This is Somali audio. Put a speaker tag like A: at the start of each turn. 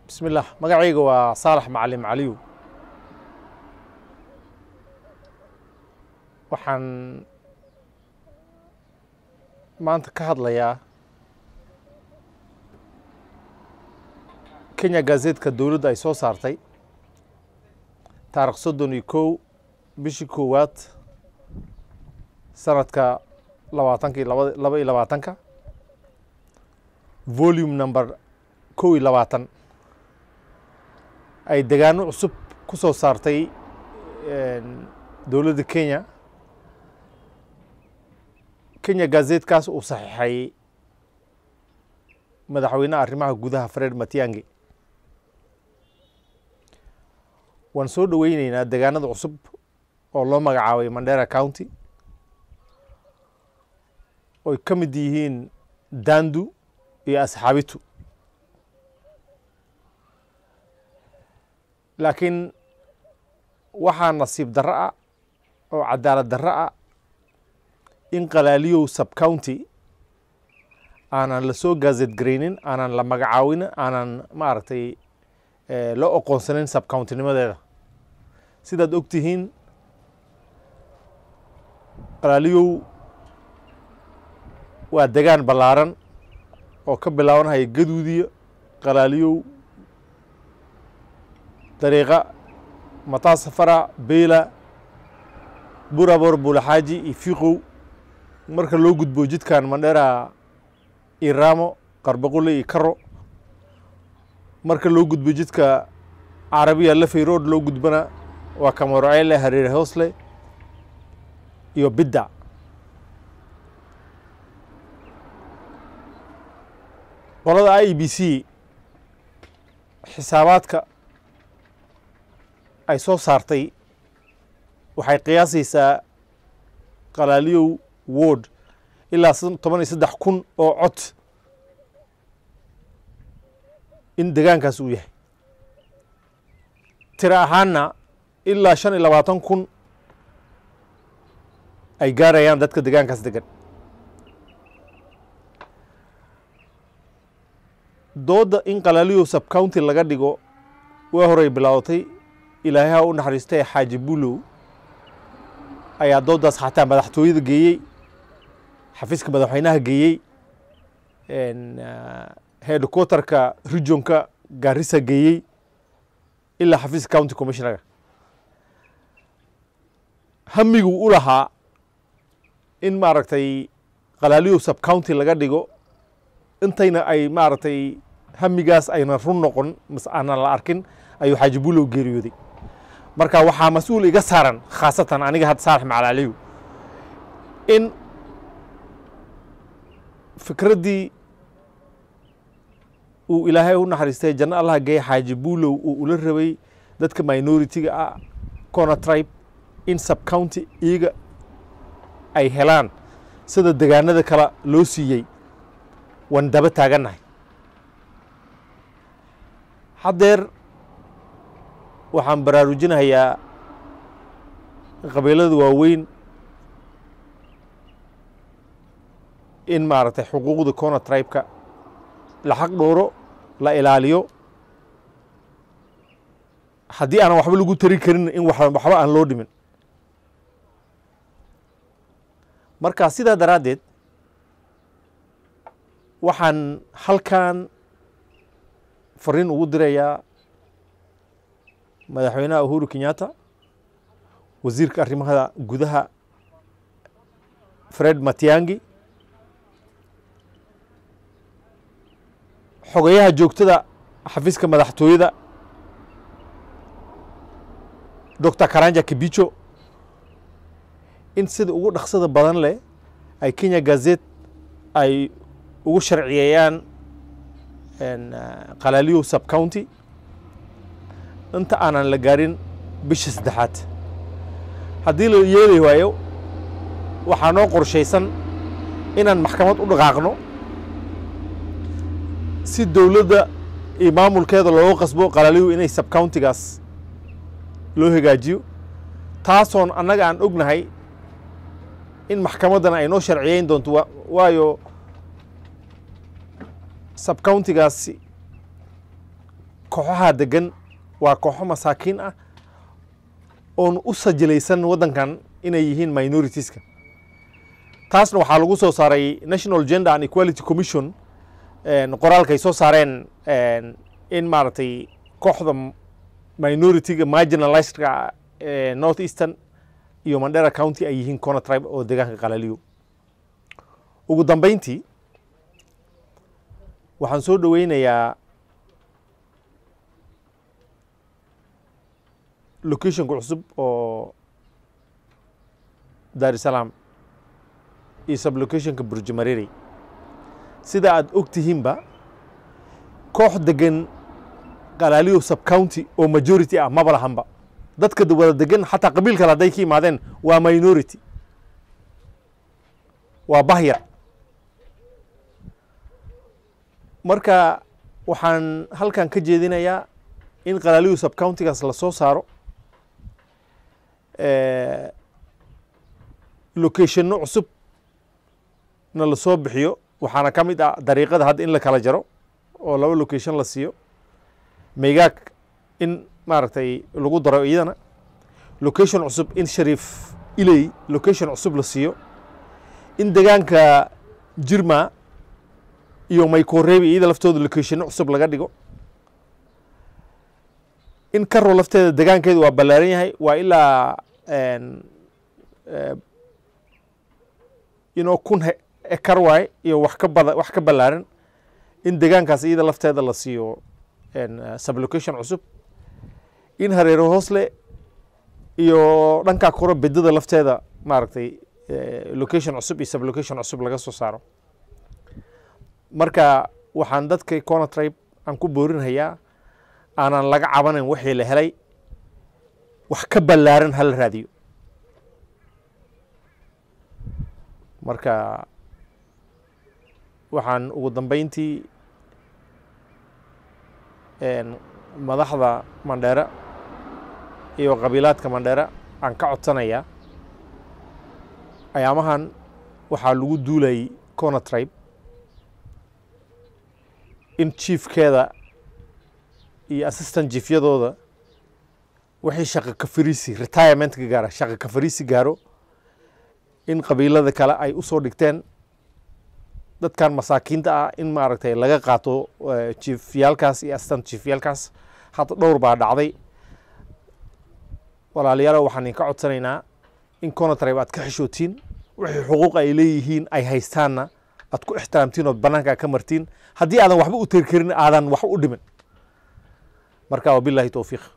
A: بسم الله magacayga waa Saalax Macalin Caliw waxaan maanta ka hadlayaa Kenya gazettement dawladda ay soo saartay taariikh 31 bishii koowaad sanadka 2022 volume number 22 ay deegaano cusub ku soo saartay dawladda Kenya gazetkaas uu saxiixay madaxweynaha arrimaha gudaha Fred Matiang'i waan soo dhaweynaynaa deegaanada cusub oo loo magacaabay Mandera County oo ka mid yihiin Dandu iyo Asxaabitu laakiin waxaa nasiib darro ah oo cadaalad darro ah in Qalaliyow sub county aanan la soo gazet gareynin aanan la magacaawin aanan maaragtay loo aqoonsanin sub county nimadeeda sidaad ogtihiin Qalaliyow waa deegaan ballaaran oo ka bilaabanaya Gaduudiya Qalaliyow طريقة مطار سفرة بيلا بورابور بولحاجي يفيقو مركز لو قد بوجد كان مندرا إيرامو قربقولي يكرو مركز لو قد بوجد كعربية لفي رود لو قد بنا وكامورايلة هرير هوسلي يو بدع والله IBC حساباتك ay soo saartay waxay qiyaasaysaa Qalaliyow ward ilaa 13,000 oo cod in deegaankaas uu yahay tira ahaana ilaa 25,000 ay gaarayaan dadka deegaankaas degan dooda in Qalaliyow sub county laga dhigo waa horay bilowday ilaahay ha u naxariistay Xaaji Bulow ayaa doodaas xataa madaxtooyada geeyay xafiiska madaxweynaha geeyay headquarterka regionka Garissa geeyay ilaa xafiiska county commissioner hamigu u lahaa in maaragtay Qalaliyow sub county laga dhigo intayna ay maaragtay hamigaas ayna run noqon mas aanan la arkin ayuu Xaaji Bulow geeriyooday marka waxaa mas'uul iga saaran khaasatan aniga had Saalax Macalin Caliw in fikradii uu ilaahay u naxariistay janno Allah geey Xaaji Bulow uu ula rabay dadka minority-ga ah Kona tribe in sub county iyaga ay helaan sida deegaanada kale loo siiyay waan daba taaganahay hadeer waxaan baraarujinayaa qabiilada waaweyn in maaragtay xuquuqda Kona tribe-ka la xaq dhooro la ilaaliyo haddii aan waxba lagu tari karin in waxba aan loo dhimin marka sidaa daraaddeed waxaan halkan fariin ugu dirayaa madaxweynaha Uhuru Kenyatta wasiirka arrimaha gudaha Fred Matiang'i xogayaha joogtada xafiiska madaxtooyada Dr. Karanja Kibicho in sida ugu dhaqsada badan leh ay Kenya Gazette ay ugu sharciyeeyaan Qalaliyow sub county inta aanan la gaarin bisha saddexaad haddii la yeeli waayo waxaa noo qorshaysan inaan maxkamad u dhaqaaqno si dawladda iyo maamulkeeda looga qasbo Qalaliyow inay sub county-gaas loo hagaajiyo taasoon annaga aan ognahay in maxkamadan ay noo sharciyeyn doonto waayo sub county-gaasi kooxaha degan waa kooxo masaakiin ah oon u sajilaysan waddankan inay yihiin minoritiska taasna waxaa lagu soo saaray National Gender and Equality Commission qoraalkay soo saareen in maaragtay kooxda minority-ga marginalized-ka North Eastern iyo Mandera County ay yihiin Kona tribe oo deegaanka qalaliyo ugu dambeyntii waxaan soo dhaweynayaa location cusub oo Dar es Salaam iyo sublocation-ka Burjumariri sida aad ogtihiinba koox degan qalaliyo sub county oo majority ah maba lahanba dadka wada degan xataa qabiil kale hadday ka yimaadeen waa minority waa bahyar marka waxaan halkan ka jeedinayaa in qalaliyo sub county-gaas la soo saaro locationno cusub na la soo bixiyo waxaana ka mid ah dariiqada hadda in la kala jaro oo 2 location la siiyo meegaag in maaragtay lagu daro iyadana location cusub in Shariif Ilay location cusub la siiyo in deegaanka Jirma iyo Maykoreebi iyada laftooda location cusub laga dhigo in Karo lafteeda deegaankeedu waa ballaaran yahay waa ilaa kun ekar waay iyo wax ka ballaaran in deegaankaas iyada lafteeda la siiyo sublocation cusub in hareero hoosle iyo dhanka koro bedada lafteeda maaragtay location cusub iyo sublocation cusub laga soo saaro marka waxaan dadka Kona tribe aan ku boorinayaa aanan laga cabanin wixii la helay wax ka ballaaran hal raadiyo marka waxaan ugu dambeyntii madaxda Mandera iyo qabiilaadka Mandera aan ka codsanayaa ayaamahan waxaa lagu duulay Kona tribe in chiefkeeda iyo assistant chiefyadooda wixii shaqo ka fariisi retirement ka gaara shaqo ka fariisi gaaro in qabiilada kale ay u soo dhigteen dadkan masaakiinta ah in maaragtay laga qaato chiefyaalkaas iyo assistant chiefyaalkaas hadda dhowr baa dhacday walaalayaal waxaan ka codsanaynaa in Kona tribe aad ka xishootiin wixii xuquuq ay leeyihiin ay haystaana aad ku ixtiraamtiin oo banaanka ka martiin haddii aadan waxba u tirkirin aadan wax u dhimin marka wabillahi tawfiiq